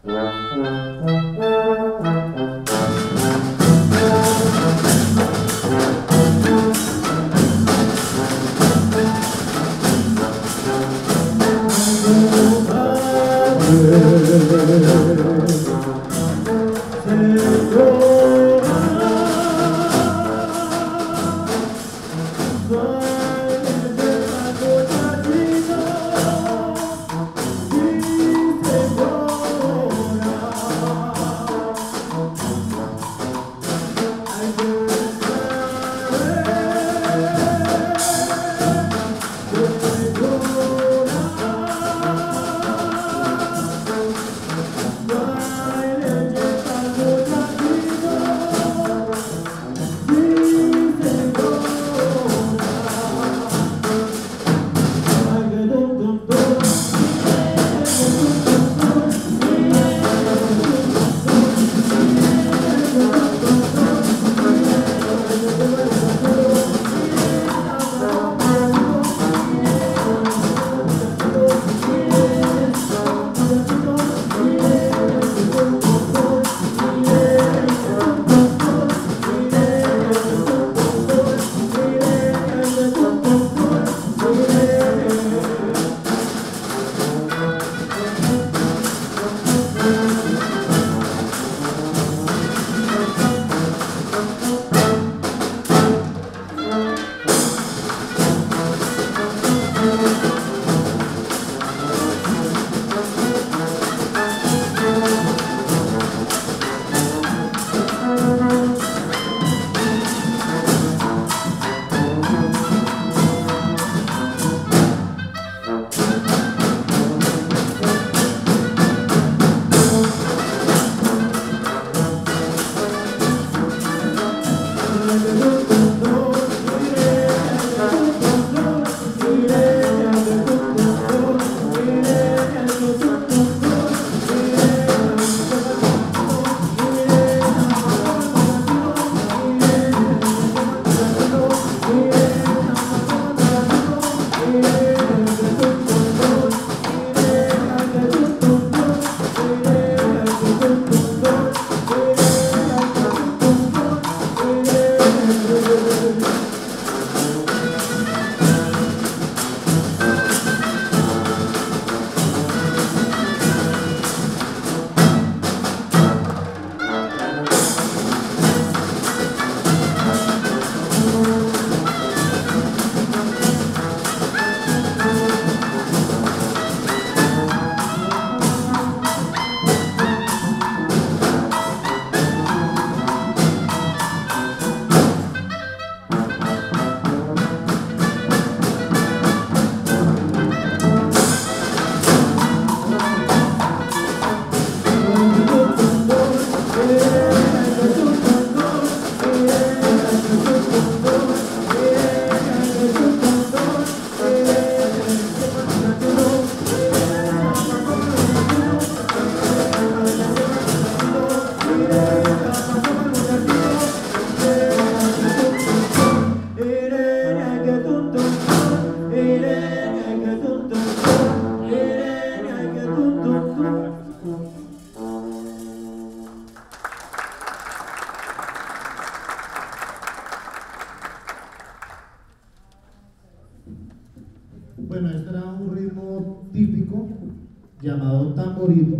Bueno, este era un ritmo típico llamado tamborito,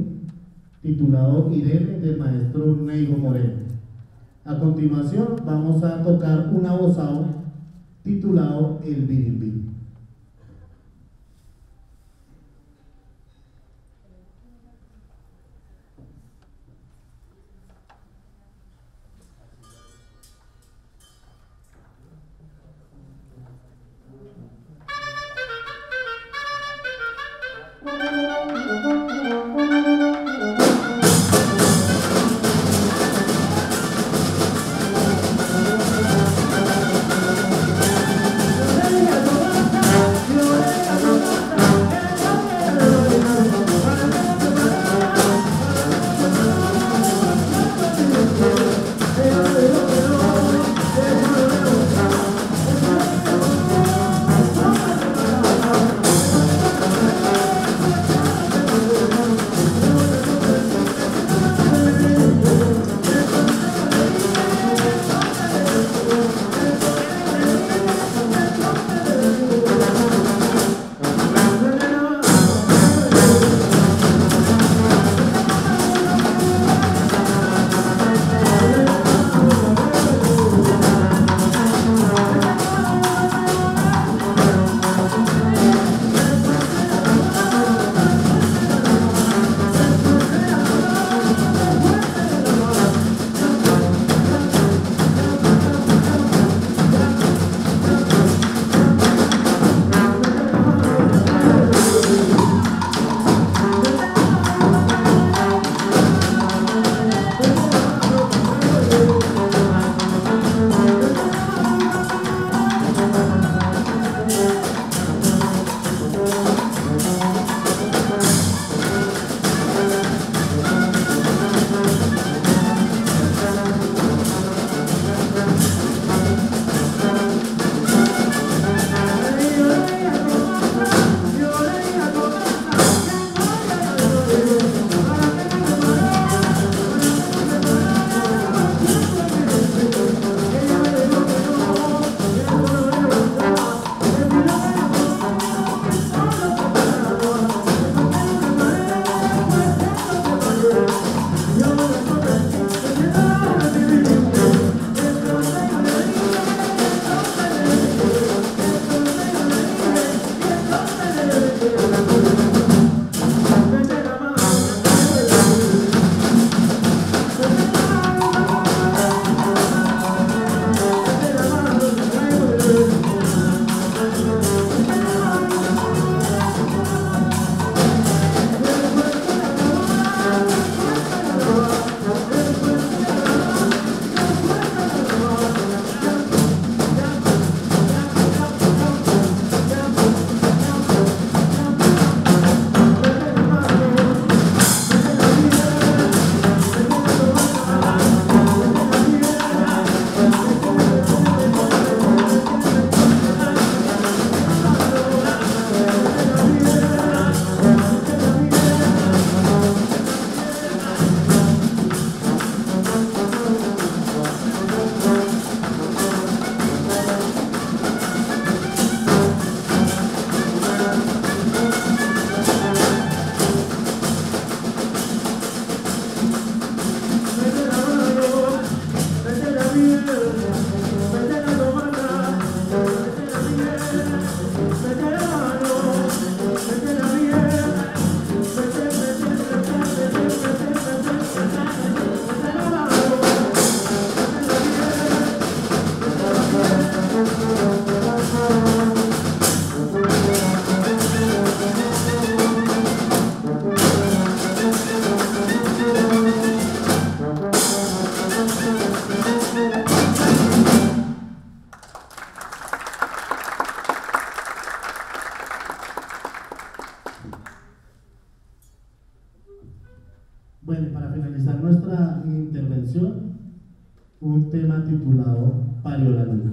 titulado Irene, del maestro Neigo Moreno. A continuación vamos a tocar un abozado titulado El Birimbí. Hey, finalizar nuestra intervención, un tema titulado Parió la Luna.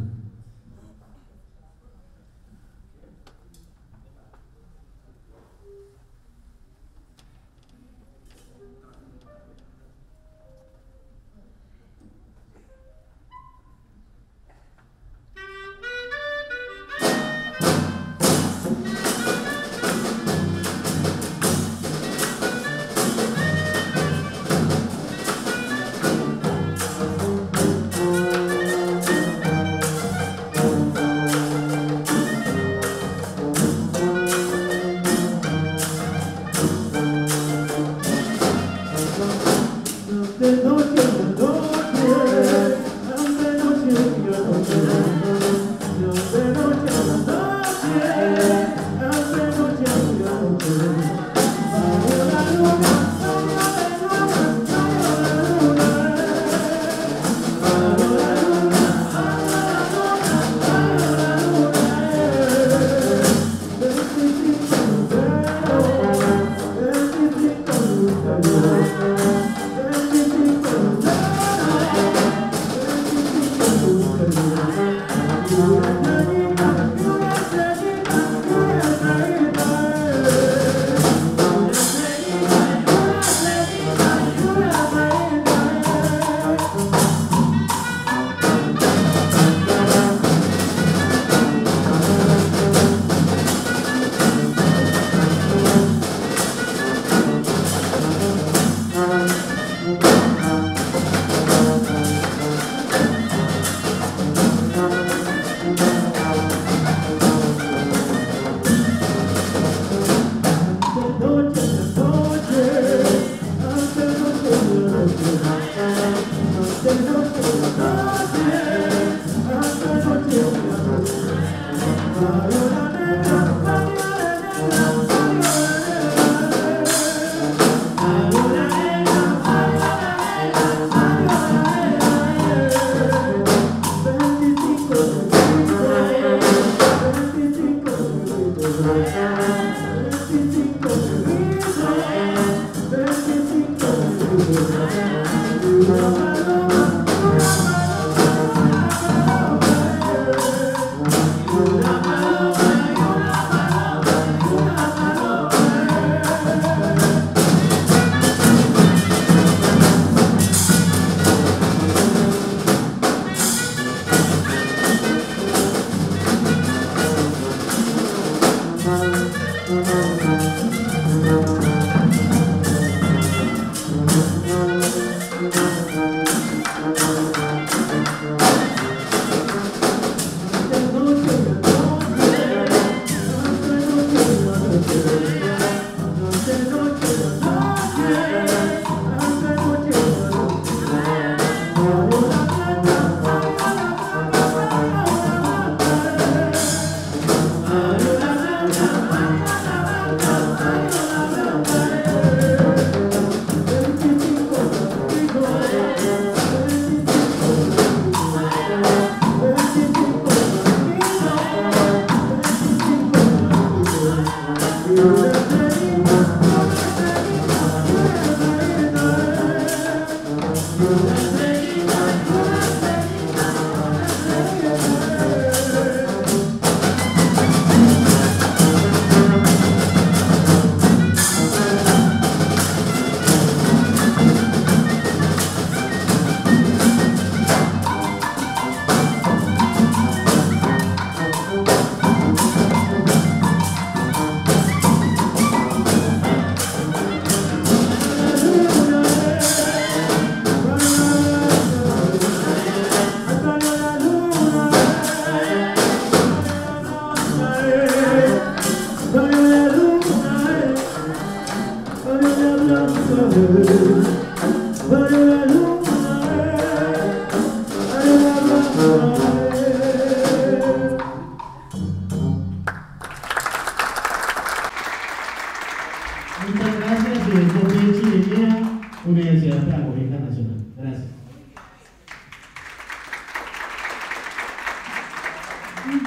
Muchas gracias, director de Chilería, Universidad Pedagógica Nacional. Gracias.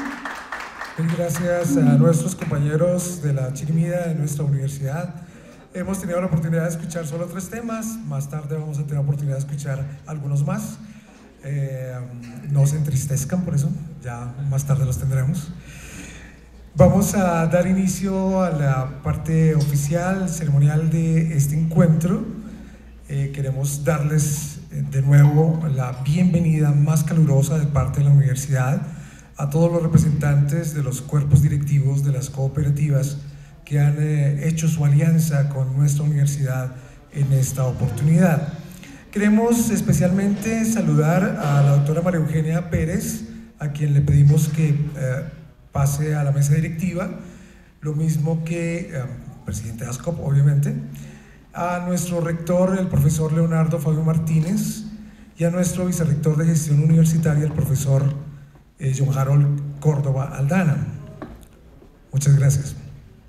Gracias a nuestros compañeros de la Chirimida de nuestra universidad. Hemos tenido la oportunidad de escuchar solo 3 temas, más tarde vamos a tener la oportunidad de escuchar algunos más. No se entristezcan por eso, ya más tarde los tendremos. Vamos a dar inicio a la parte oficial, ceremonial de este encuentro. Queremos darles de nuevo la bienvenida más calurosa de parte de la universidad a todos los representantes de los cuerpos directivos de las cooperativas que han hecho su alianza con nuestra universidad en esta oportunidad. Queremos especialmente saludar a la doctora María Eugenia Pérez, a quien le pedimos que pase a la mesa directiva, lo mismo que presidente de ASCOP, obviamente, a nuestro rector, el profesor Leonardo Fabio Martínez, y a nuestro vicerrector de gestión universitaria, el profesor John Harold Córdoba Aldana. Muchas gracias.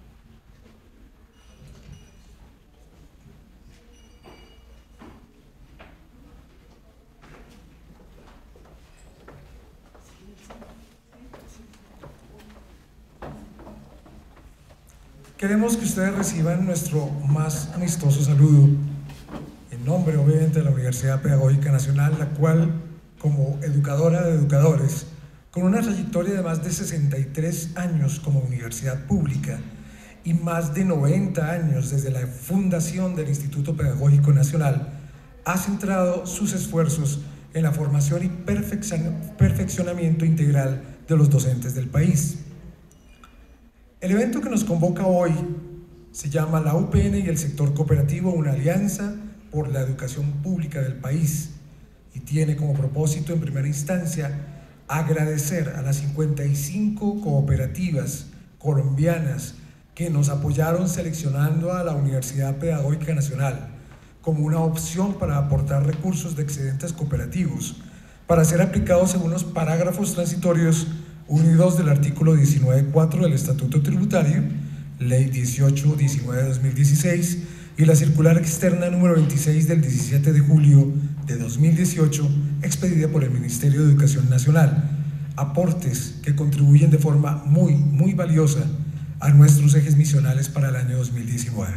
Queremos que ustedes reciban nuestro más amistoso saludo en nombre, obviamente, de la Universidad Pedagógica Nacional, la cual, como educadora de educadores, con una trayectoria de más de 63 años como universidad pública y más de 90 años desde la fundación del Instituto Pedagógico Nacional, ha centrado sus esfuerzos en la formación y perfeccionamiento integral de los docentes del país. El evento que nos convoca hoy se llama La UPN y el sector cooperativo, una alianza por la educación pública del país, y tiene como propósito, en primera instancia, agradecer a las 55 cooperativas colombianas que nos apoyaron seleccionando a la Universidad Pedagógica Nacional como una opción para aportar recursos de excedentes cooperativos para ser aplicados según los parágrafos transitorios 1 y 2 del artículo 19.4 del Estatuto Tributario, Ley 1819 de 2016, y la circular externa número 26 del 17 de julio de 2018, expedida por el Ministerio de Educación Nacional. Aportes que contribuyen de forma muy valiosa a nuestros ejes misionales para el año 2019.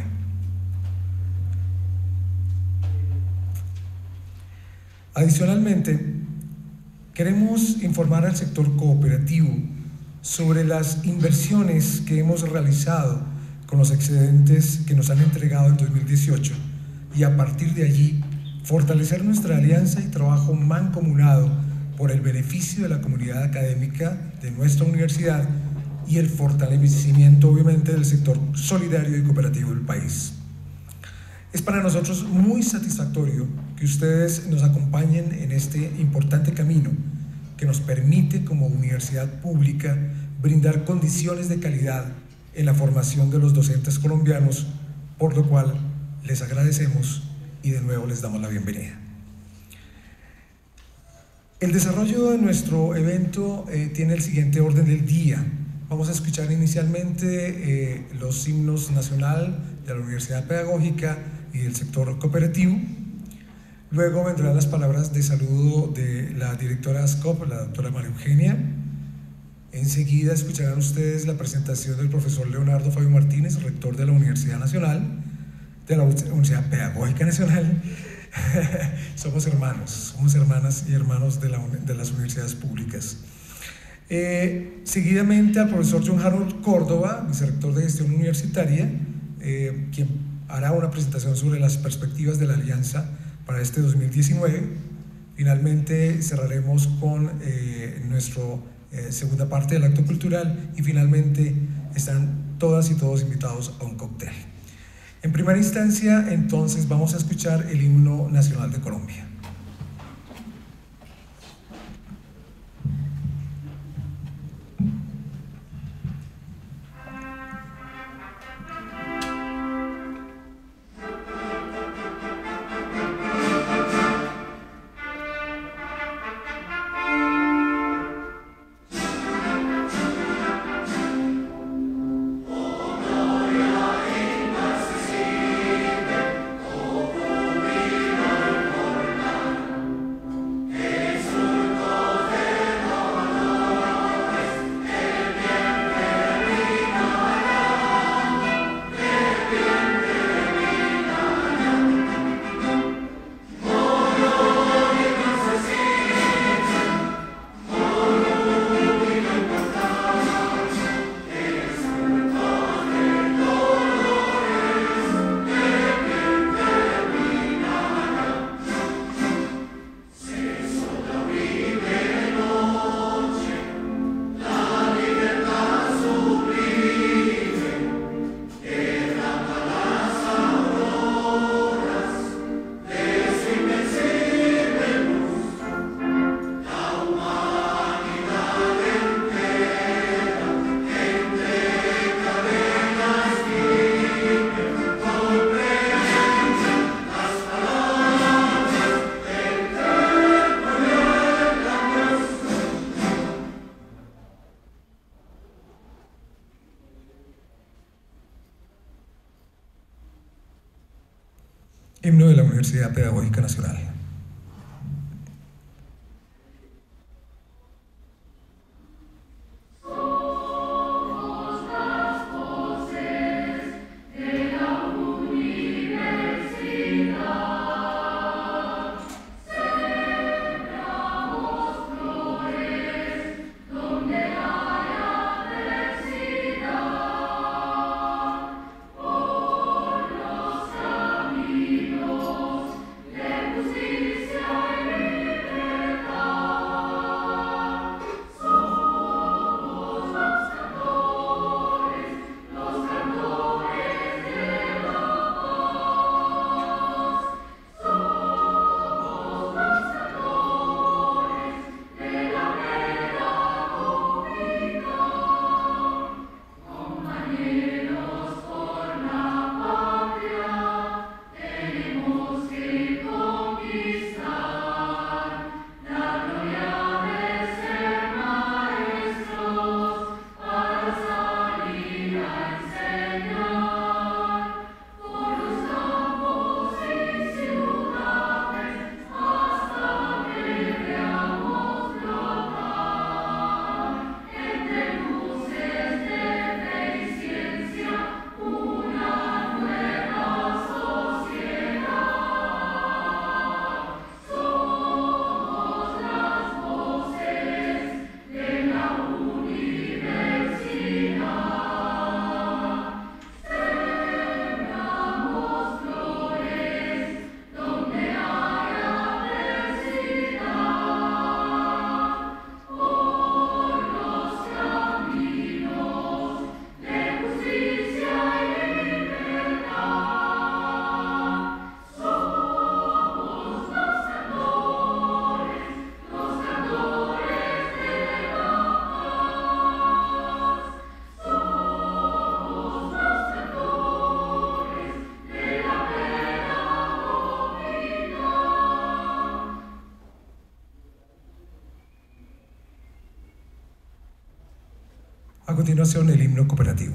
Adicionalmente, queremos informar al sector cooperativo sobre las inversiones que hemos realizado con los excedentes que nos han entregado en 2018 y a partir de allí fortalecer nuestra alianza y trabajo mancomunado por el beneficio de la comunidad académica de nuestra universidad y el fortalecimiento, obviamente, del sector solidario y cooperativo del país. Es para nosotros muy satisfactorio que ustedes nos acompañen en este importante camino que nos permite, como universidad pública, brindar condiciones de calidad en la formación de los docentes colombianos, por lo cual les agradecemos y de nuevo les damos la bienvenida. El desarrollo de nuestro evento tiene el siguiente orden del día. Vamos a escuchar inicialmente los himnos nacional de la Universidad Pedagógica y del sector cooperativo. Luego vendrán las palabras de saludo de la directora de ASCOP, la doctora María Eugenia. Enseguida escucharán ustedes la presentación del profesor Leonardo Fabio Martínez, rector de la Universidad Nacional, de la Universidad Pedagógica Nacional. Somos hermanos, somos hermanas y hermanos de las universidades públicas. Seguidamente al profesor John Harold Córdoba, vicerrector de gestión universitaria, quien hará una presentación sobre las perspectivas de la alianza para este 2019. Finalmente cerraremos con nuestra segunda parte del acto cultural y finalmente están todas y todos invitados a un cóctel. En primera instancia, entonces, vamos a escuchar el himno nacional de Colombia. Gloria in excelsis Universidad Pedagógica Nacional. A continuación, el himno cooperativo.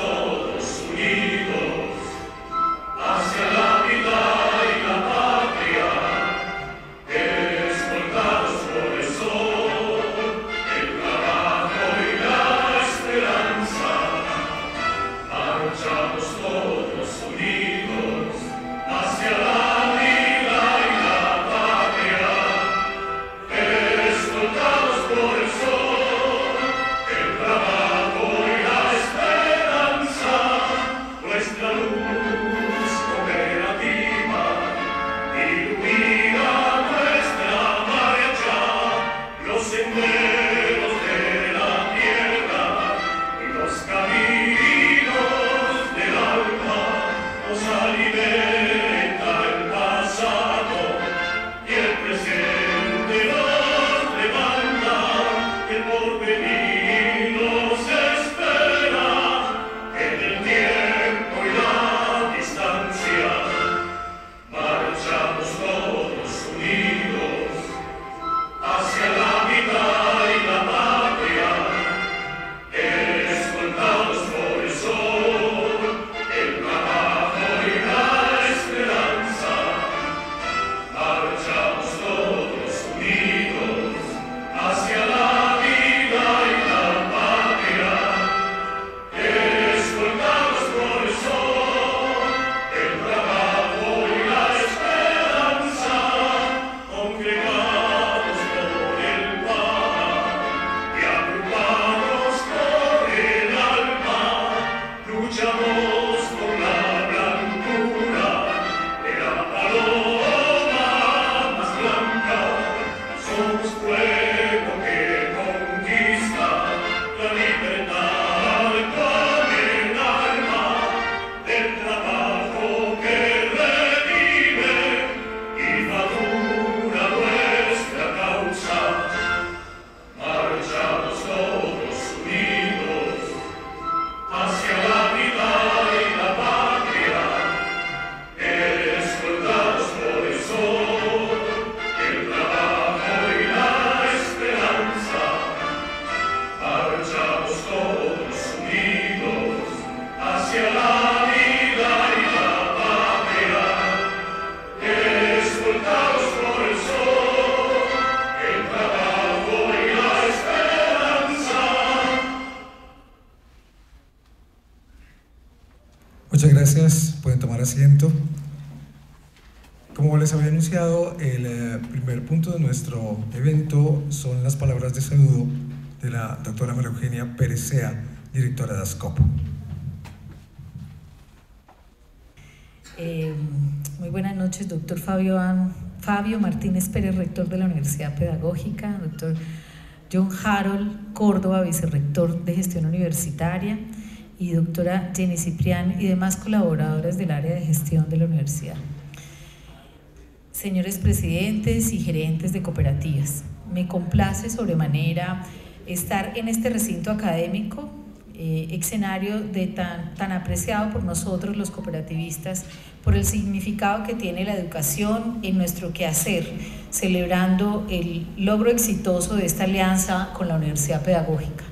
Hacia la vida y la patria. Muchas gracias, pueden tomar asiento. Como les había anunciado, el primer punto de nuestro evento son las palabras de saludo de la doctora María Eugenia Pérez Sea, directora de ASCOP. Muy buenas noches, doctor Fabio Martínez Pérez, rector de la Universidad Pedagógica, doctor John Harold Córdoba, vicerrector de Gestión Universitaria, y doctora Jenny Ciprián y demás colaboradoras del área de gestión de la universidad. Señores presidentes y gerentes de cooperativas, me complace sobremanera estar en este recinto académico, escenario tan apreciado por nosotros los cooperativistas, por el significado que tiene la educación en nuestro quehacer, celebrando el logro exitoso de esta alianza con la Universidad Pedagógica.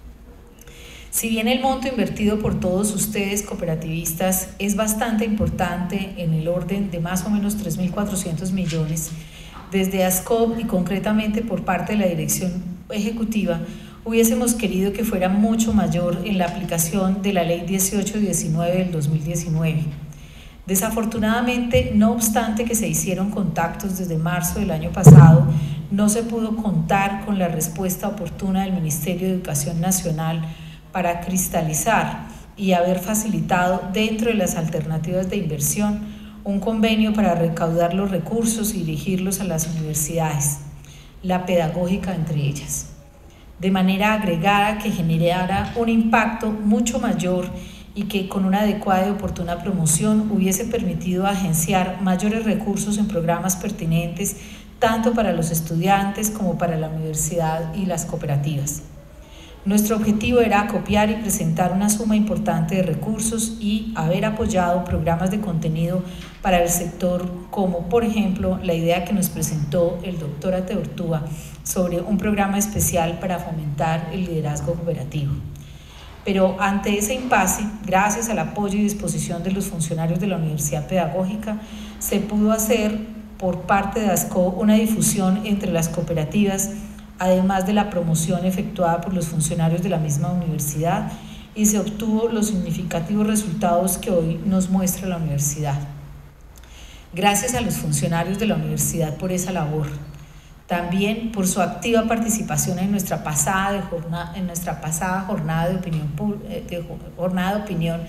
Si bien el monto invertido por todos ustedes cooperativistas es bastante importante, en el orden de más o menos 3.400 millones, desde ASCOP y concretamente por parte de la dirección ejecutiva, hubiésemos querido que fuera mucho mayor en la aplicación de la Ley 1819 del 2019. Desafortunadamente, no obstante que se hicieron contactos desde marzo del año pasado, no se pudo contar con la respuesta oportuna del Ministerio de Educación Nacional para cristalizar y haber facilitado dentro de las alternativas de inversión un convenio para recaudar los recursos y dirigirlos a las universidades, la pedagógica entre ellas, de manera agregada que generara un impacto mucho mayor y que con una adecuada y oportuna promoción hubiese permitido agenciar mayores recursos en programas pertinentes tanto para los estudiantes como para la universidad y las cooperativas. Nuestro objetivo era acopiar y presentar una suma importante de recursos y haber apoyado programas de contenido para el sector, como por ejemplo la idea que nos presentó el doctor Ateortúa sobre un programa especial para fomentar el liderazgo cooperativo. Pero ante ese impasse, gracias al apoyo y disposición de los funcionarios de la Universidad Pedagógica, se pudo hacer por parte de ASCO una difusión entre las cooperativas, además de la promoción efectuada por los funcionarios de la misma universidad, y se obtuvo los significativos resultados que hoy nos muestra la universidad. Gracias a los funcionarios de la universidad por esa labor, también por su activa participación en nuestra pasada jornada de opinión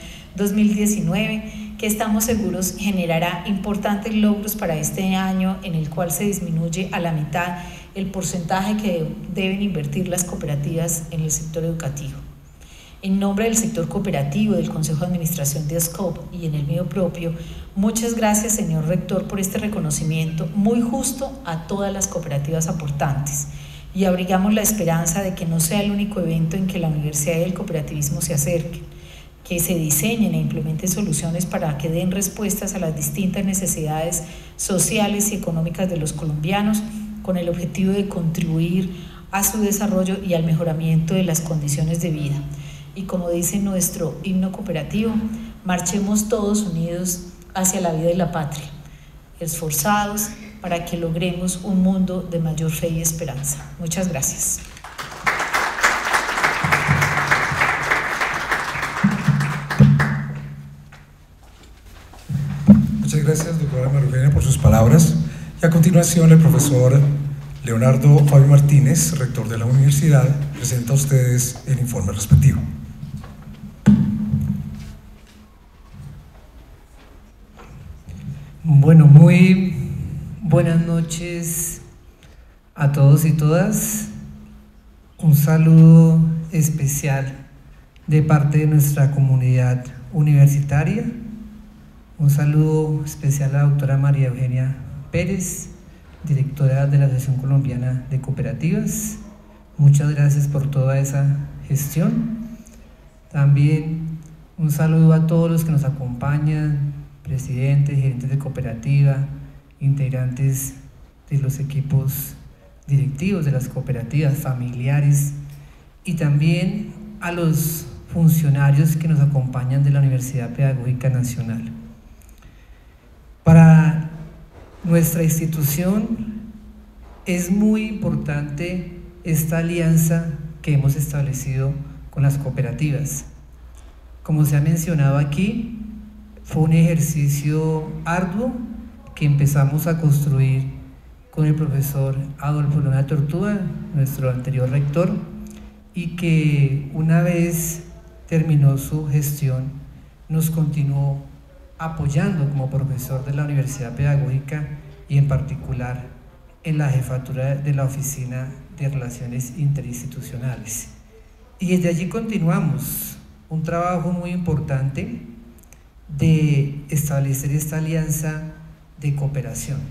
2019, que estamos seguros generará importantes logros para este año, en el cual se disminuye a la mitad el porcentaje que deben invertir las cooperativas en el sector educativo. En nombre del sector cooperativo, del Consejo de Administración de ASCOP y en el mío propio, muchas gracias, señor rector, por este reconocimiento muy justo a todas las cooperativas aportantes, y abrigamos la esperanza de que no sea el único evento en que la universidad y el cooperativismo se acerquen, que se diseñen e implementen soluciones para que den respuestas a las distintas necesidades sociales y económicas de los colombianos, con el objetivo de contribuir a su desarrollo y al mejoramiento de las condiciones de vida. Y como dice nuestro himno cooperativo, marchemos todos unidos hacia la vida y la patria, esforzados para que logremos un mundo de mayor fe y esperanza. Muchas gracias. Muchas gracias, doctora María Eugenia, por sus palabras. Y a continuación, el profesor Leonardo Fabio Martínez, rector de la universidad, presenta a ustedes el informe respectivo. Bueno, muy buenas noches a todos y todas. Un saludo especial de parte de nuestra comunidad universitaria. Un saludo especial a la doctora María Eugenia Pérez, directora de la Asociación Colombiana de Cooperativas. Muchas gracias por toda esa gestión. También un saludo a todos los que nos acompañan, presidentes, gerentes de cooperativa, integrantes de los equipos directivos de las cooperativas, familiares, y también a los funcionarios que nos acompañan de la Universidad Pedagógica Nacional. Para nuestra institución es muy importante esta alianza que hemos establecido con las cooperativas. Como se ha mencionado aquí, Fue un ejercicio arduo que empezamos a construir con el profesor Adolfo Luna Tortuga, nuestro anterior rector, y que una vez terminó su gestión nos continuó apoyando como profesor de la Universidad Pedagógica y en particular en la jefatura de la Oficina de Relaciones Interinstitucionales. Y desde allí continuamos un trabajo muy importante de establecer esta alianza de cooperación.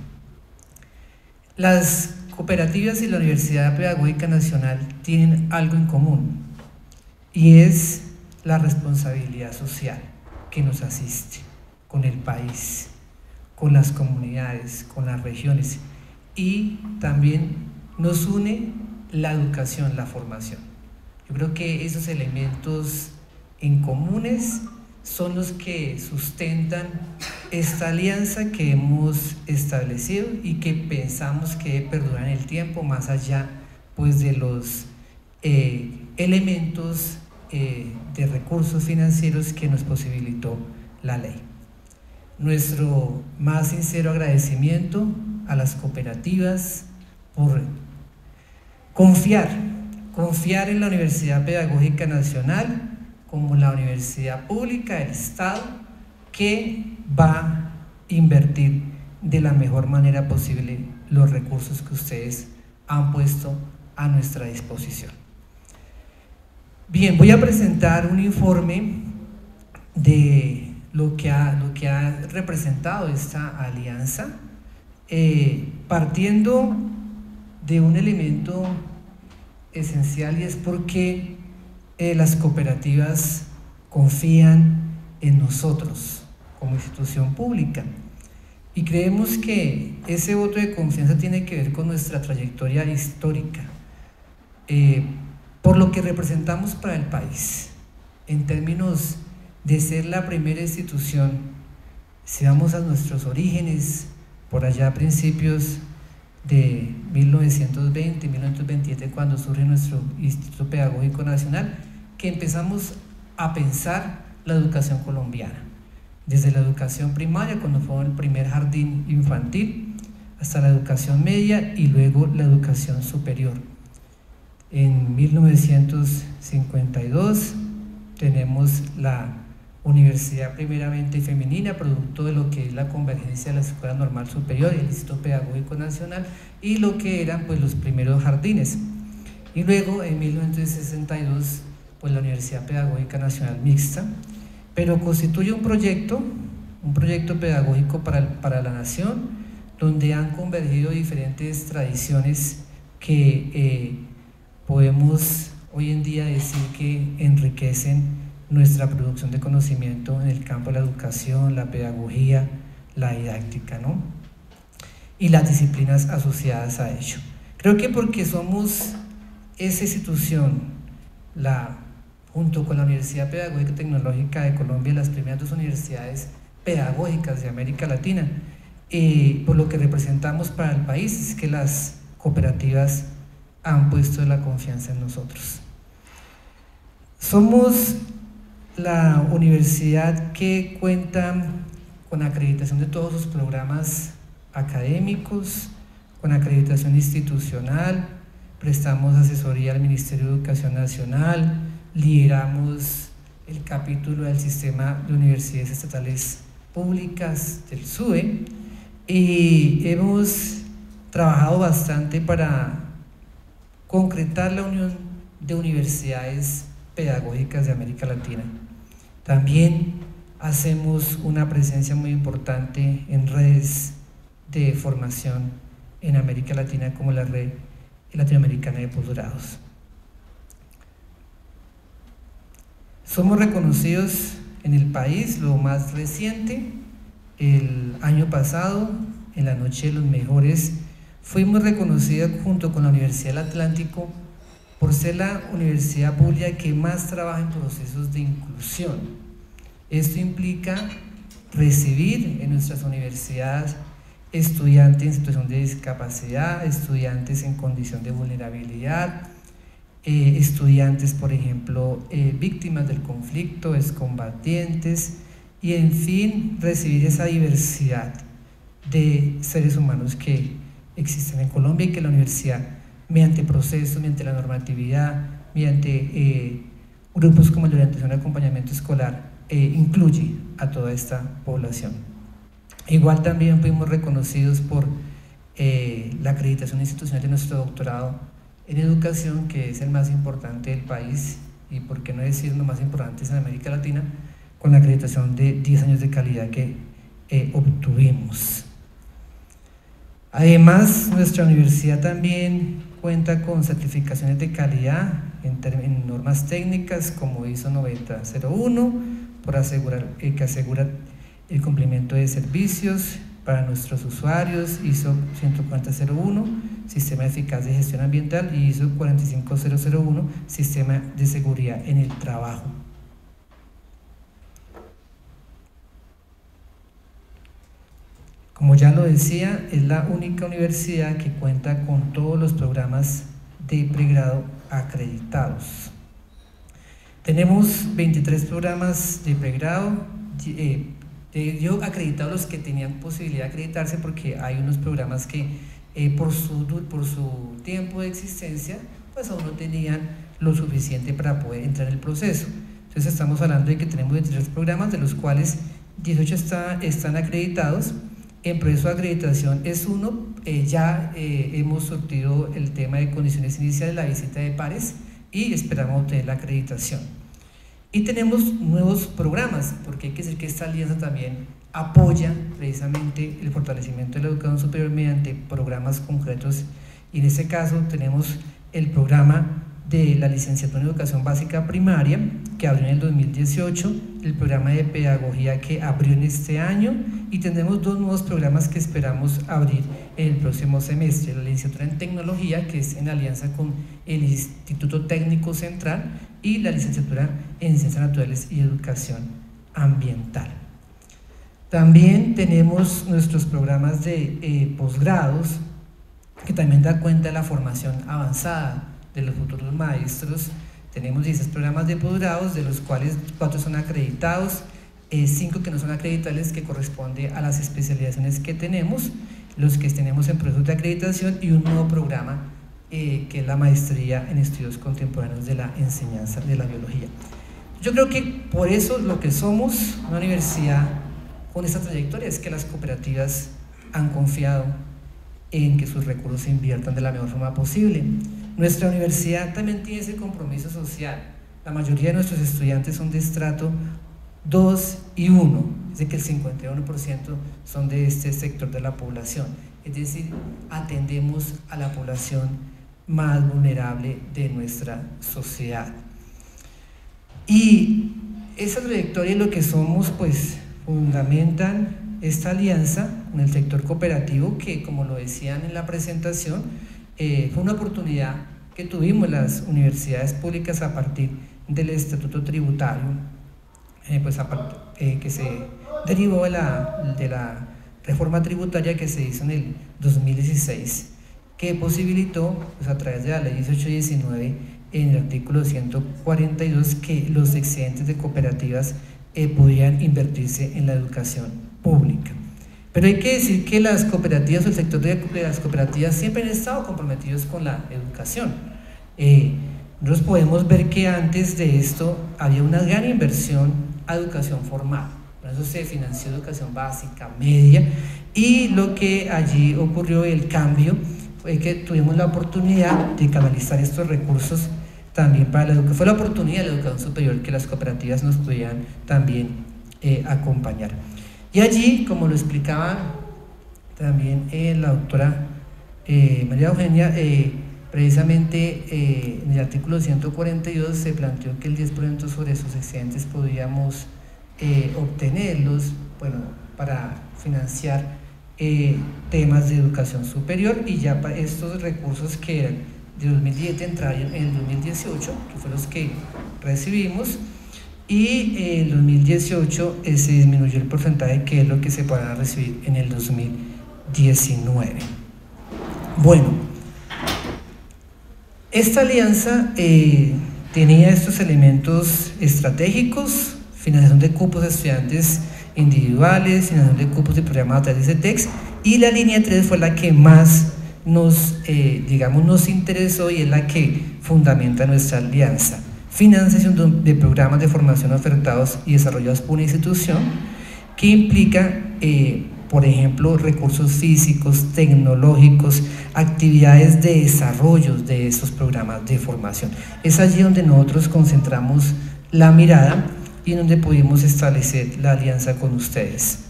Las cooperativas y la Universidad Pedagógica Nacional tienen algo en común y es la responsabilidad social que nos asiste con el país, con las comunidades, con las regiones, y también nos une la educación, la formación. Yo creo que esos elementos en comunes son los que sustentan esta alianza que hemos establecido y que pensamos que debe perdurar en el tiempo, más allá pues de los elementos de recursos financieros que nos posibilitó la ley. Nuestro más sincero agradecimiento a las cooperativas por confiar en la Universidad Pedagógica Nacional como la universidad pública del Estado que va a invertir de la mejor manera posible los recursos que ustedes han puesto a nuestra disposición. Bien, voy a presentar un informe de lo que ha representado esta alianza, partiendo de un elemento esencial, y es porque las cooperativas confían en nosotros como institución pública, y creemos que ese voto de confianza tiene que ver con nuestra trayectoria histórica, por lo que representamos para el país en términos de ser la primera institución. Si vamos a nuestros orígenes, por allá a principios de 1920, 1927, cuando surge nuestro Instituto Pedagógico Nacional, que empezamos a pensar la educación colombiana, desde la educación primaria, cuando fue el primer jardín infantil, hasta la educación media y luego la educación superior. En 1952 tenemos la universidad primeramente femenina, producto de lo que es la convergencia de la Escuela Normal Superior y el Instituto Pedagógico Nacional, y lo que eran pues los primeros jardines. Y luego en 1962 pues la Universidad Pedagógica Nacional Mixta, pero constituye un proyecto pedagógico para la nación, donde han convergido diferentes tradiciones que podemos hoy en día decir que enriquecen nuestra producción de conocimiento en el campo de la educación, la pedagogía, la didáctica, ¿no? Y las disciplinas asociadas a ello. Creo que porque somos esa institución, junto con la Universidad Pedagógica y Tecnológica de Colombia, las primeras dos universidades pedagógicas de América Latina, por lo que representamos para el país, es que las cooperativas han puesto la confianza en nosotros. Somos la universidad que cuenta con acreditación de todos sus programas académicos, con acreditación institucional, prestamos asesoría al Ministerio de Educación Nacional, lideramos el capítulo del Sistema de Universidades Estatales Públicas del SUE, y hemos trabajado bastante para concretar la unión de universidades pedagógicas de América Latina. También hacemos una presencia muy importante en redes de formación en América Latina, como la Red Latinoamericana de Posgrados. Somos reconocidos en el país, lo más reciente, el año pasado, en la Noche de los Mejores, fuimos reconocidos junto con la Universidad del Atlántico por ser la universidad pública que más trabaja en procesos de inclusión. Esto implica recibir en nuestras universidades estudiantes en situación de discapacidad, estudiantes en condición de vulnerabilidad, estudiantes, por ejemplo, víctimas del conflicto, excombatientes, y en fin recibir esa diversidad de seres humanos que existen en Colombia y que la universidad, mediante procesos, mediante la normatividad, mediante grupos como el de orientación y acompañamiento escolar, incluye a toda esta población. Igual también fuimos reconocidos por la acreditación institucional de nuestro doctorado en educación, que es el más importante del país y por qué no decir lo más importante en América Latina, con la acreditación de 10 años de calidad que obtuvimos. Además, nuestra universidad también cuenta con certificaciones de calidad en normas técnicas como ISO 9001, por asegurar, que asegura el cumplimiento de servicios para nuestros usuarios, ISO 14001, Sistema Eficaz de Gestión Ambiental, y ISO 45001, Sistema de Seguridad en el Trabajo. Como ya lo decía, es la única universidad que cuenta con todos los programas de pregrado acreditados. Tenemos 23 programas de pregrado, yo acreditado los que tenían posibilidad de acreditarse, porque hay unos programas que por su tiempo de existencia pues aún no tenían lo suficiente para poder entrar en el proceso. Entonces estamos hablando de que tenemos 23 programas, de los cuales 18 están acreditados. En proceso de acreditación es uno, ya hemos surtido el tema de condiciones iniciales, la visita de pares, y esperamos obtener la acreditación. Y tenemos nuevos programas, porque hay que decir que esta alianza también apoya precisamente el fortalecimiento de la educación superior mediante programas concretos, y en este caso tenemos el programa de la licenciatura en educación básica primaria, que abrió en el 2018, el programa de pedagogía que abrió en este año, y tendremos dos nuevos programas que esperamos abrir en el próximo semestre: la licenciatura en tecnología, que es en alianza con el Instituto Técnico Central, y la licenciatura en ciencias naturales y educación ambiental. También tenemos nuestros programas de posgrados, que también da cuenta de la formación avanzada de los futuros maestros. Tenemos 16 programas de posgrados, de los cuales 4 son acreditados, 5 que no son acreditables, que corresponde a las especializaciones que tenemos, los que tenemos en proceso de acreditación, y un nuevo programa que es la maestría en estudios contemporáneos de la enseñanza de la biología. Yo creo que por eso lo que somos una universidad con esta trayectoria es que las cooperativas han confiado en que sus recursos se inviertan de la mejor forma posible. Nuestra universidad también tiene ese compromiso social. La mayoría de nuestros estudiantes son de estrato 2 y 1, es decir, que el 51% son de este sector de la población, es decir, atendemos a la población más vulnerable de nuestra sociedad. Y esa trayectoria y lo que somos, pues, fundamentan esta alianza en el sector cooperativo, que, como lo decían en la presentación, fue una oportunidad que tuvimos las universidades públicas a partir del estatuto tributario, que se derivó de la reforma tributaria que se hizo en el 2016, que posibilitó, pues, a través de la ley 1819, en el artículo 142, que los excedentes de cooperativas podían invertirse en la educación pública. Pero hay que decir que las cooperativas o el sector de las cooperativas siempre han estado comprometidos con la educación. Nosotros podemos ver que antes de esto había una gran inversión a educación formal, por eso se financió educación básica, media, y lo que allí ocurrió, el cambio, fue que tuvimos la oportunidad de canalizar estos recursos también para la educación. Fue la oportunidad de la educación superior que las cooperativas nos pudieran también acompañar. Y allí, como lo explicaba también la doctora María Eugenia, precisamente en el artículo 142 se planteó que el 10% sobre sus excedentes podíamos obtenerlos, bueno, para financiar temas de educación superior, y ya para estos recursos que eran de 2017 entraron en el 2018, que fue los que recibimos, y en el 2018 se disminuyó el porcentaje, que es lo que se podrá recibir en el 2019. Bueno, esta alianza tenía estos elementos estratégicos, financiación de cupos de estudiantes individuales, financiación de cupos de programas a través de CETEX, y la línea 3 fue la que más nos interesó y es la que fundamenta nuestra alianza. Financiación de programas de formación ofertados y desarrollados por una institución que implica, por ejemplo, recursos físicos, tecnológicos, actividades de desarrollo de estos programas de formación. Es allí donde nosotros concentramos la mirada y donde pudimos establecer la alianza con ustedes.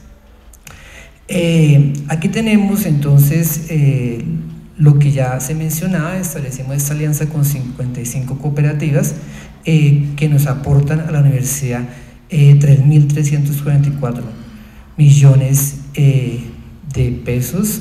Aquí tenemos entonces lo que ya se mencionaba, establecimos esta alianza con 55 cooperativas que nos aportan a la universidad 3.344 millones de pesos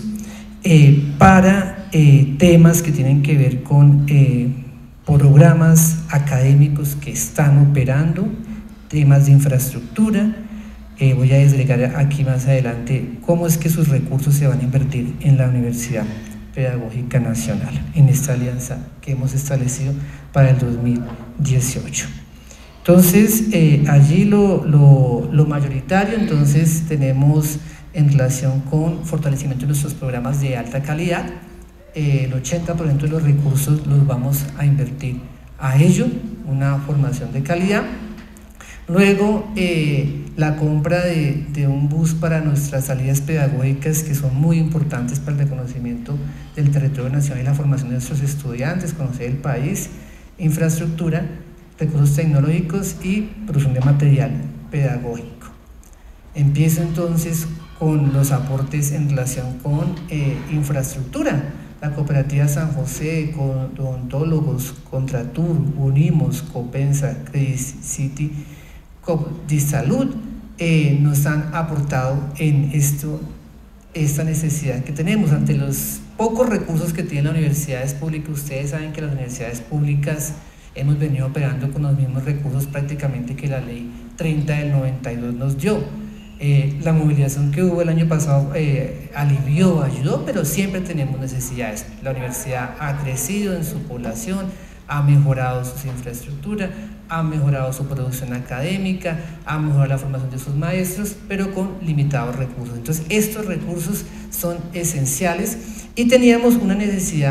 para temas que tienen que ver con programas académicos que están operando, temas de infraestructura. Voy a desagregar aquí más adelante cómo es que sus recursos se van a invertir en la Universidad Pedagógica Nacional, en esta alianza que hemos establecido para el 2018. Entonces, allí lo mayoritario, entonces tenemos en relación con fortalecimiento de nuestros programas de alta calidad, el 80% de los recursos los vamos a invertir a ello, una formación de calidad. Luego, la compra de un bus para nuestras salidas pedagógicas, que son muy importantes para el reconocimiento del territorio nacional y la formación de nuestros estudiantes, conocer el país, infraestructura, recursos tecnológicos y producción de material pedagógico. Empiezo entonces con los aportes en relación con infraestructura. La cooperativa San José, con Odontólogos, Contratur, Unimos, Copensa, Credit City, Dissalud, nos han aportado en esta necesidad que tenemos ante los pocos recursos que tienen las universidades públicas. Ustedes saben que las universidades públicas hemos venido operando con los mismos recursos prácticamente que la ley 30 del 92 nos dio. La movilización que hubo el año pasado alivió, ayudó, pero siempre tenemos necesidades. La universidad ha crecido en su población, ha mejorado su infraestructura, ha mejorado su producción académica, ha mejorado la formación de sus maestros, pero con limitados recursos. Entonces, estos recursos son esenciales y teníamos una necesidad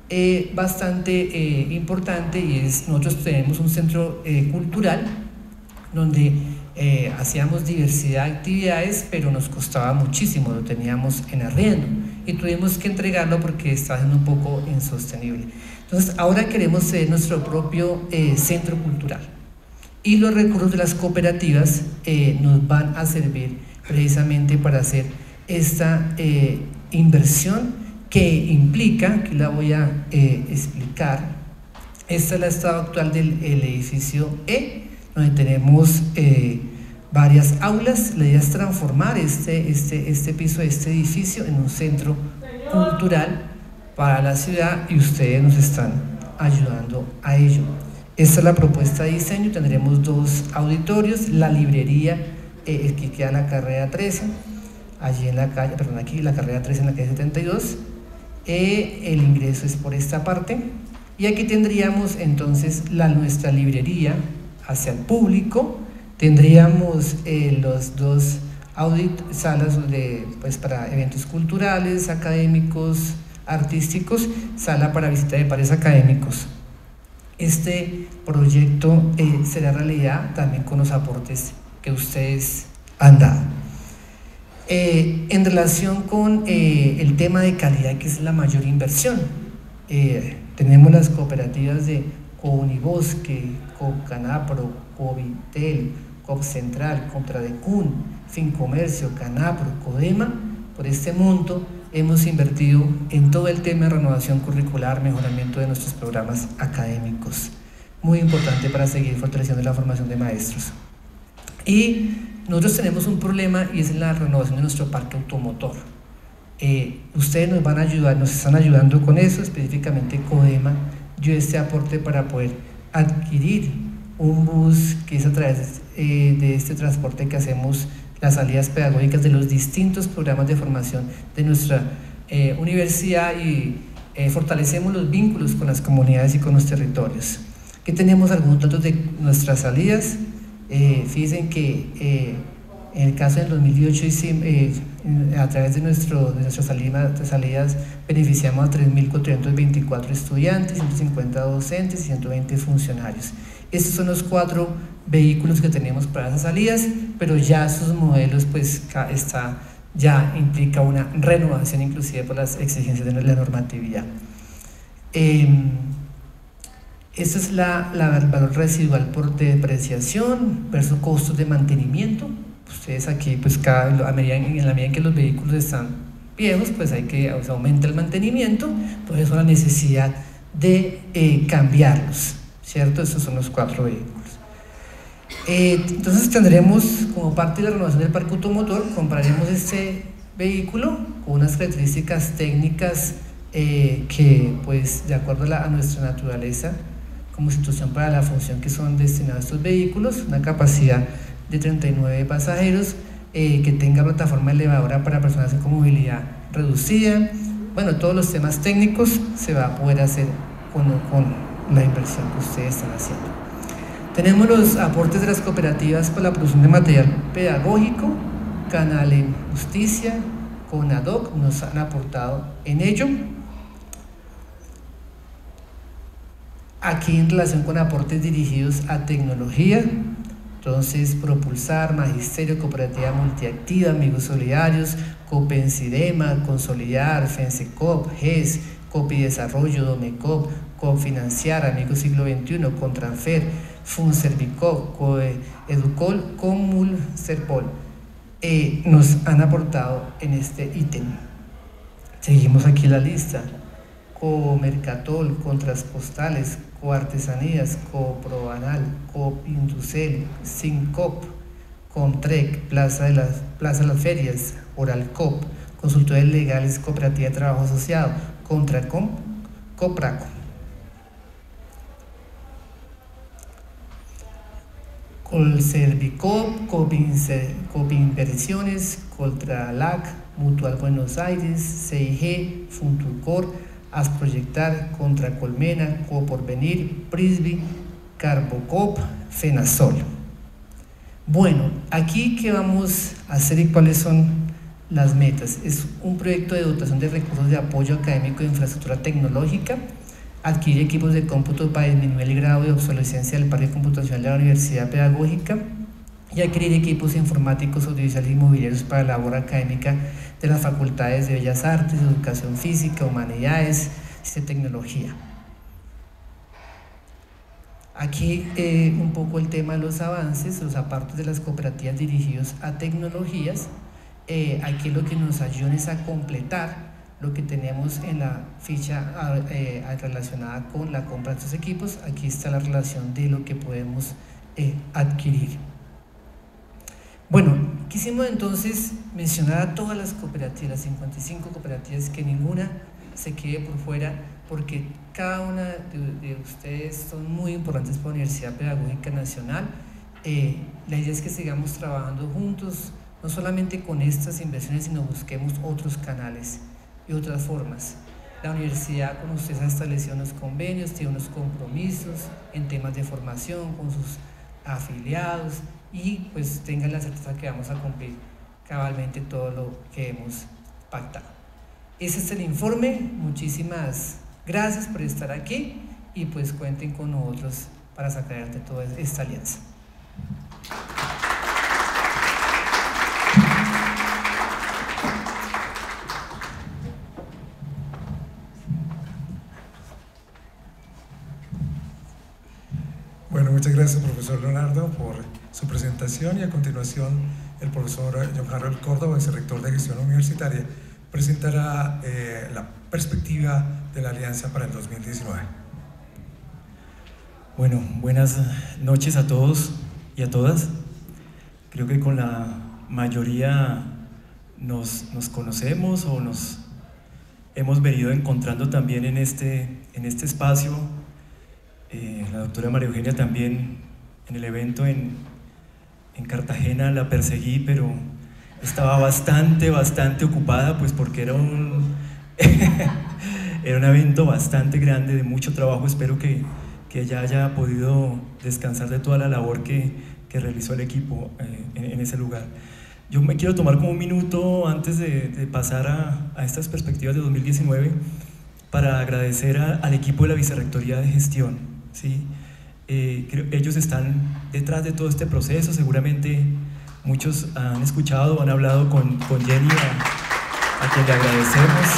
bastante importante, y es, nosotros tenemos un centro cultural donde hacíamos diversidad de actividades, pero nos costaba muchísimo, lo teníamos en arriendo y tuvimos que entregarlo porque estaba siendo un poco insostenible. Entonces ahora queremos ser nuestro propio centro cultural, y los recursos de las cooperativas nos van a servir precisamente para hacer esta inversión que implica, que la voy a explicar. Esta es el estado actual del edificio E, donde tenemos varias aulas. La idea es transformar este piso de este edificio en un centro cultural para la ciudad, y ustedes nos están ayudando a ello. Esta es la propuesta de diseño. Tendremos 2 auditorios, la librería que queda en la carrera 13, allí en la calle, perdón, aquí la carrera 13 en la calle 72, el ingreso es por esta parte, y aquí tendríamos entonces nuestra librería hacia el público. Tendríamos los 2 salas para eventos culturales, académicos, artísticos, sala para visita de pares académicos. Este proyecto será realidad también con los aportes que ustedes han dado. En relación con el tema de calidad, que es la mayor inversión, tenemos las cooperativas de Counibosque, Cocanapro, Covitel, Copcentral, Contradecun, Fincomercio, Canapro, Codema. Por este monto hemos invertido en todo el tema de renovación curricular, mejoramiento de nuestros programas académicos, muy importante para seguir fortaleciendo la formación de maestros. Y nosotros tenemos un problema, y es la renovación de nuestro parque automotor. Ustedes nos van a ayudar, nos están ayudando con eso, específicamente Codema dio este aporte para poder adquirir un bus, que es a través de este transporte que hacemos las salidas pedagógicas de los distintos programas de formación de nuestra universidad, y fortalecemos los vínculos con las comunidades y con los territorios. Aquí tenemos algunos datos de nuestras salidas. Fíjense que en el caso del 2018, a través de nuestras salidas beneficiamos a 3.424 estudiantes, 150 docentes y 120 funcionarios. Estos son los 4 vehículos que tenemos para esas salidas, pero ya esos modelos pues ya implica una renovación inclusive por las exigencias de la normatividad. Esta es el valor residual por depreciación versus costos de mantenimiento. Ustedes aquí, pues en la medida en que los vehículos están viejos, pues aumenta el mantenimiento, por eso la necesidad de cambiarlos, ¿cierto? Estos son los 4 vehículos. Entonces tendremos, como parte de la renovación del parque automotor, compraremos este vehículo con unas características técnicas que, pues, de acuerdo a nuestra naturaleza como institución para la función que son destinados estos vehículos, una capacidad de 39 pasajeros, que tenga plataforma elevadora para personas con movilidad reducida. Bueno, todos los temas técnicos se va a poder hacer con la inversión que ustedes están haciendo. Tenemos los aportes de las cooperativas para la producción de material pedagógico. Canal en Justicia, CONADOC nos han aportado en ello. Aquí en relación con aportes dirigidos a tecnología, entonces Propulsar, Magisterio, Cooperativa Multiactiva, Amigos Solidarios, Copensidema, Consolidar, FENSECOP, GES, Copi Desarrollo, Domecop, Confinanciar, Amigos Siglo XXI, Contranfer, Funservicop, Educol, Comul, Serpol, nos han aportado en este ítem. Seguimos aquí la lista: Comercatol, Contraspostales, Coartesanías, Coprobanal, Copindusel, Sincop, Contrec, Plaza de las Ferias, Oralcop, Consultores Legales, Cooperativa de Trabajo Asociado, Contracom, Copraco. Colservicop, Copinversiones, Coltralac, Mutual Buenos Aires, CIG, Funturcor, Asproyectar, Contracolmena, Coporvenir, Prisby, Carbocop, Fenasol. Bueno, aquí ¿qué vamos a hacer y cuáles son las metas? Es un proyecto de dotación de recursos de apoyo académico e infraestructura tecnológica, adquirir equipos de cómputo para disminuir el grado de obsolescencia del parque computacional de la Universidad Pedagógica y adquirir equipos informáticos, audiovisuales y mobiliarios para la labor académica de las facultades de Bellas Artes, Educación Física, Humanidades y Tecnología. Aquí un poco el tema de los avances, los apartes de las cooperativas dirigidos a tecnologías. Aquí lo que nos ayuda es a completar lo que tenemos en la ficha relacionada con la compra de estos equipos. Aquí está la relación de lo que podemos adquirir. Bueno, quisimos entonces mencionar a todas las cooperativas, las 55 cooperativas, que ninguna se quede por fuera, porque cada una de ustedes son muy importantes para la Universidad Pedagógica Nacional. La idea es que sigamos trabajando juntos, no solamente con estas inversiones, sino busquemos otros canales y otras formas. La universidad con ustedes ha establecido unos convenios, tiene unos compromisos en temas de formación con sus afiliados, y pues tengan la certeza que vamos a cumplir cabalmente todo lo que hemos pactado. Ese es el informe. Muchísimas gracias por estar aquí y pues cuenten con nosotros para sacar adelante toda esta alianza. Bueno, muchas gracias, profesor Leonardo, por su presentación, y a continuación el profesor John Harold Córdoba, vicerrector de Gestión Universitaria, presentará la perspectiva de la Alianza para el 2019. Bueno, buenas noches a todos y a todas. Creo que con la mayoría nos conocemos o nos hemos venido encontrando también en este espacio. La doctora María Eugenia también en el evento en Cartagena la perseguí, pero estaba bastante ocupada, pues porque era un evento bastante grande, de mucho trabajo. Espero que que ella haya podido descansar de toda la labor que realizó el equipo en ese lugar. Yo me quiero tomar como un minuto antes de pasar a estas perspectivas de 2019 para agradecer al equipo de la Vicerrectoría de Gestión, ¿sí? Ellos están detrás de todo este proceso, seguramente muchos han escuchado, han hablado con Jenny, a quien le agradecemos.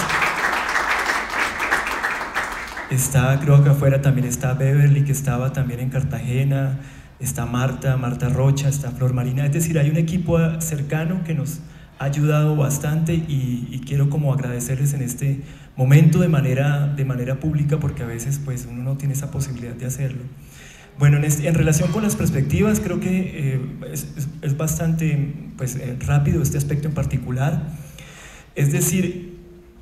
Creo que afuera también está Beverly, que estaba también en Cartagena, está Marta Rocha, está Flor Marina, es decir, hay un equipo cercano que nos ha ayudado bastante y quiero como agradecerles en este momento de manera pública, porque a veces pues uno no tiene esa posibilidad de hacerlo. Bueno, en relación con las perspectivas, creo que es bastante pues, rápido este aspecto en particular, es decir,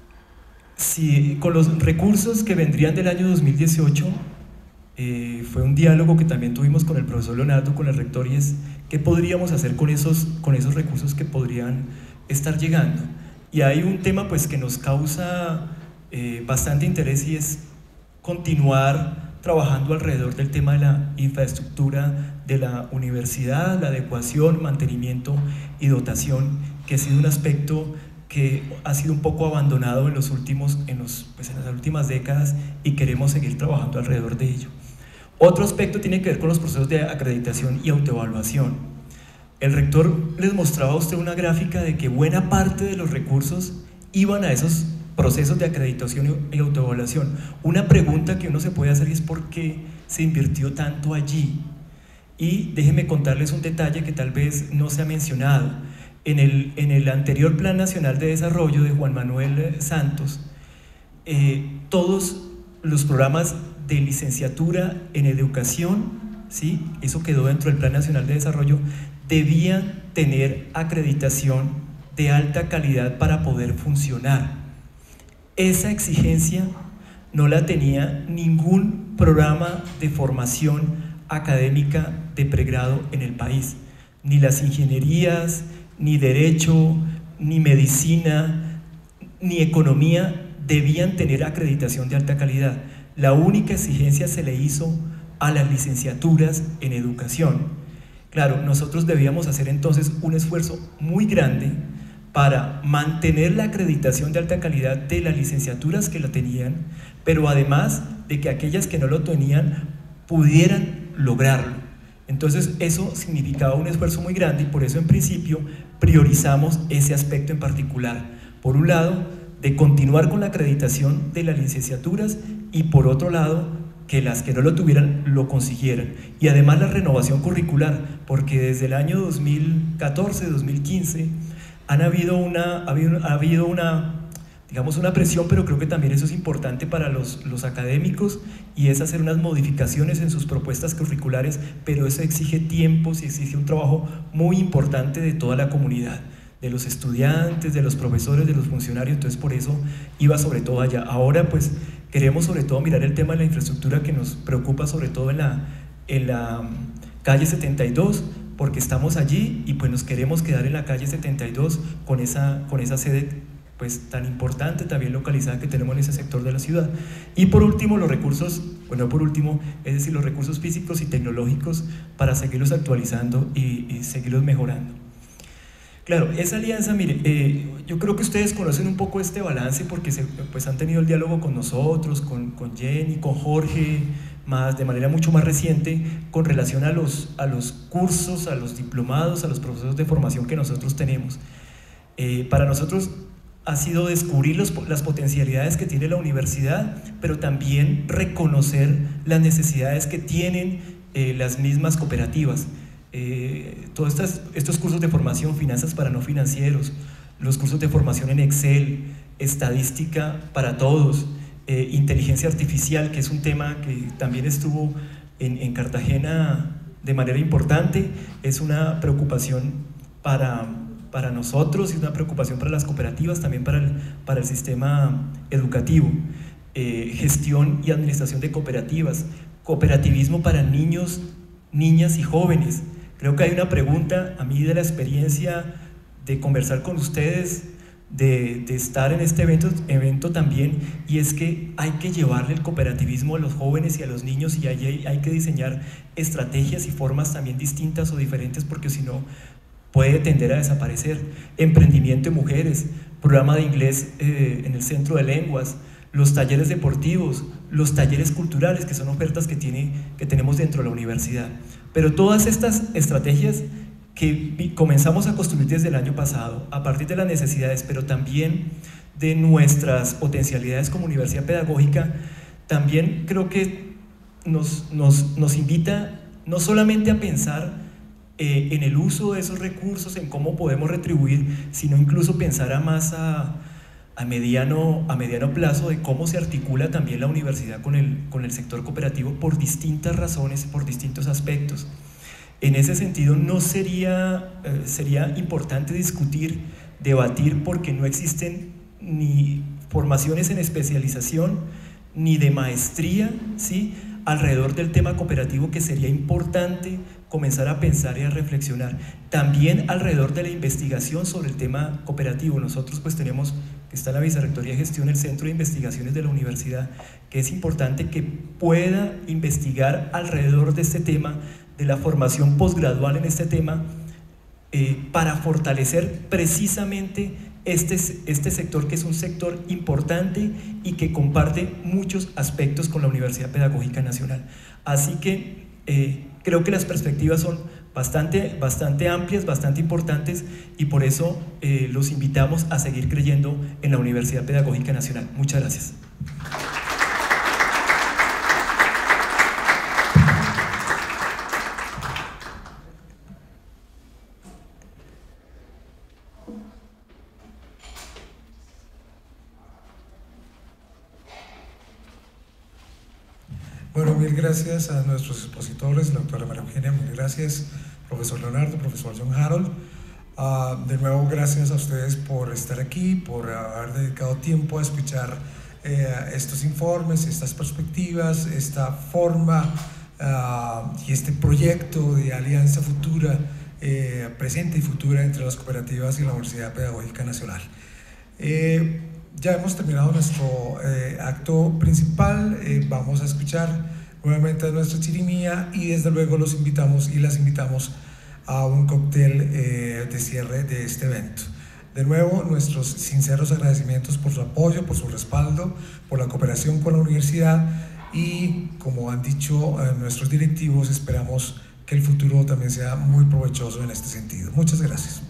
si con los recursos que vendrían del año 2018, fue un diálogo que también tuvimos con el profesor Leonardo, con el rector, y es qué podríamos hacer con esos recursos que podrían estar llegando. Y hay un tema pues que nos causa bastante interés, y es continuar trabajando alrededor del tema de la infraestructura de la universidad, la adecuación, mantenimiento y dotación, que ha sido un aspecto que ha sido un poco abandonado en las últimas décadas, y queremos seguir trabajando alrededor de ello. Otro aspecto tiene que ver con los procesos de acreditación y autoevaluación. El rector les mostraba a usted una gráfica de que buena parte de los recursos iban a esos procesos de acreditación y autoevaluación. Una pregunta que uno se puede hacer es ¿por qué se invirtió tanto allí? Y déjenme contarles un detalle que tal vez no se ha mencionado. En el anterior Plan Nacional de Desarrollo de Juan Manuel Santos, todos los programas de licenciatura en educación, ¿sí? Eso quedó dentro del Plan Nacional de Desarrollo, debían tener acreditación de alta calidad para poder funcionar. Esa exigencia no la tenía ningún programa de formación académica de pregrado en el país, ni las ingenierías, ni derecho, ni medicina, ni economía debían tener acreditación de alta calidad. La única exigencia se le hizo a las licenciaturas en educación. Claro, nosotros debíamos hacer entonces un esfuerzo muy grande para mantener la acreditación de alta calidad de las licenciaturas que la tenían, pero además de que aquellas que no lo tenían pudieran lograrlo. Entonces eso significaba un esfuerzo muy grande, y por eso en principio priorizamos ese aspecto en particular. Por un lado, de continuar con la acreditación de las licenciaturas, y por otro lado, que las que no lo tuvieran lo consiguieran. Y además la renovación curricular, porque desde el año 2014-2015 ha habido una presión, pero creo que también eso es importante para los académicos, y es hacer unas modificaciones en sus propuestas curriculares, pero eso exige tiempos y exige un trabajo muy importante de toda la comunidad, de los estudiantes, de los profesores, de los funcionarios. Entonces por eso iba sobre todo allá. Ahora pues queremos sobre todo mirar el tema de la infraestructura, que nos preocupa sobre todo en la calle 72, porque estamos allí y pues nos queremos quedar en la calle 72 con esa sede pues tan importante, también localizada, que tenemos en ese sector de la ciudad. Y por último, los recursos, es decir, los recursos físicos y tecnológicos para seguirlos actualizando y seguirlos mejorando. Claro, esa alianza, mire, yo creo que ustedes conocen un poco este balance, porque pues han tenido el diálogo con nosotros, con Jenny, con Jorge, de manera mucho más reciente, con relación a los cursos, a los diplomados, a los procesos de formación que nosotros tenemos. Para nosotros ha sido descubrir las potencialidades que tiene la universidad, pero también reconocer las necesidades que tienen las mismas cooperativas. Todos estos cursos de formación, finanzas para no financieros, los cursos de formación en Excel, estadística para todos, inteligencia artificial, que es un tema que también estuvo en Cartagena de manera importante, es una preocupación para nosotros, y una preocupación para las cooperativas, también para el sistema educativo. Gestión y administración de cooperativas, cooperativismo para niños, niñas y jóvenes. Creo que hay una pregunta, a mí de la experiencia de conversar con ustedes, de estar en este evento también, y es que hay que llevarle el cooperativismo a los jóvenes y a los niños, y hay que diseñar estrategias y formas también distintas o diferentes, porque si no puede tender a desaparecer. Emprendimiento de mujeres, programa de inglés en el centro de lenguas, los talleres deportivos, los talleres culturales, que son ofertas que tenemos dentro de la universidad. Pero todas estas estrategias que comenzamos a construir desde el año pasado, a partir de las necesidades, pero también de nuestras potencialidades como universidad pedagógica, también creo que nos invita no solamente a pensar en el uso de esos recursos, en cómo podemos retribuir, sino incluso pensar a mediano plazo de cómo se articula también la universidad con el sector cooperativo por distintas razones, por distintos aspectos. En ese sentido, sería importante discutir, debatir, porque no existen ni formaciones en especialización, ni de maestría, ¿sí?, alrededor del tema cooperativo, que sería importante comenzar a pensar y a reflexionar. También alrededor de la investigación sobre el tema cooperativo. Nosotros pues tenemos, que está en la Vicerrectoría de Gestión, el Centro de Investigaciones de la Universidad, que es importante que pueda investigar alrededor de este tema, de la formación posgradual en este tema, para fortalecer precisamente este sector, que es un sector importante y que comparte muchos aspectos con la Universidad Pedagógica Nacional. Así que creo que las perspectivas son bastante amplias, bastante importantes, y por eso los invitamos a seguir creyendo en la Universidad Pedagógica Nacional. Muchas gracias. Bueno, mil gracias a nuestros expositores, la doctora María Eugenia, mil gracias, profesor Leonardo, profesor John Harold. De nuevo, gracias a ustedes por estar aquí, por haber dedicado tiempo a escuchar estos informes, estas perspectivas, esta forma y este proyecto de alianza futura, presente y futura, entre las cooperativas y la Universidad Pedagógica Nacional. Ya hemos terminado nuestro acto principal. Vamos a escuchar nuevamente a nuestra chirimía, y desde luego los invitamos y las invitamos a un cóctel de cierre de este evento. De nuevo, nuestros sinceros agradecimientos por su apoyo, por su respaldo, por la cooperación con la universidad, y como han dicho nuestros directivos, esperamos que el futuro también sea muy provechoso en este sentido. Muchas gracias.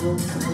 aplauso.